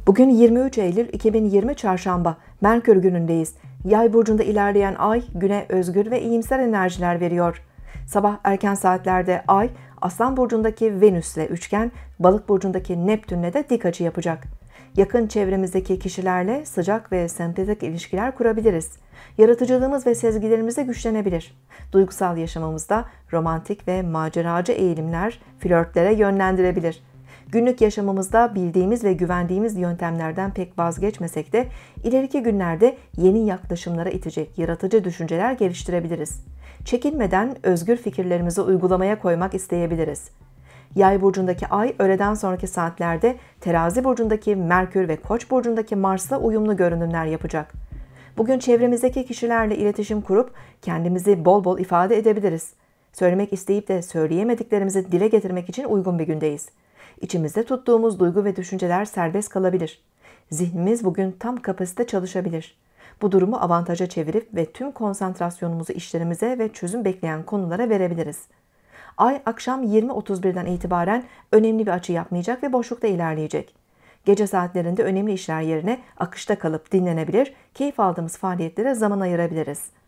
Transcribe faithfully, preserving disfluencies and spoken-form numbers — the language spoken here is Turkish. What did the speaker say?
Bugün yirmi üç Eylül iki bin yirmi Çarşamba, Merkür günündeyiz. Yay burcunda ilerleyen ay, güne özgür ve iyimser enerjiler veriyor. Sabah erken saatlerde ay, Aslan burcundaki Venüs'le üçgen, Balık burcundaki Neptün'le de dik açı yapacak. Yakın çevremizdeki kişilerle sıcak ve sempatik ilişkiler kurabiliriz. Yaratıcılığımız ve sezgilerimiz de güçlenebilir. Duygusal yaşamımızda romantik ve maceracı eğilimler flörtlere yönlendirebilir. Günlük yaşamımızda bildiğimiz ve güvendiğimiz yöntemlerden pek vazgeçmesek de ileriki günlerde yeni yaklaşımlara itecek yaratıcı düşünceler geliştirebiliriz. Çekinmeden özgür fikirlerimizi uygulamaya koymak isteyebiliriz. Yay burcundaki ay öğleden sonraki saatlerde Terazi burcundaki Merkür ve Koç burcundaki Mars'la uyumlu görünümler yapacak. Bugün çevremizdeki kişilerle iletişim kurup kendimizi bol bol ifade edebiliriz. Söylemek isteyip de söyleyemediklerimizi dile getirmek için uygun bir gündeyiz. İçimizde tuttuğumuz duygu ve düşünceler serbest kalabilir. Zihnimiz bugün tam kapasite çalışabilir. Bu durumu avantaja çevirip ve tüm konsantrasyonumuzu işlerimize ve çözüm bekleyen konulara verebiliriz. Ay akşam yirmi otuz birden itibaren önemli bir açı yapmayacak ve boşlukta ilerleyecek. Gece saatlerinde önemli işler yerine akışta kalıp dinlenebilir, keyif aldığımız faaliyetlere zaman ayırabiliriz.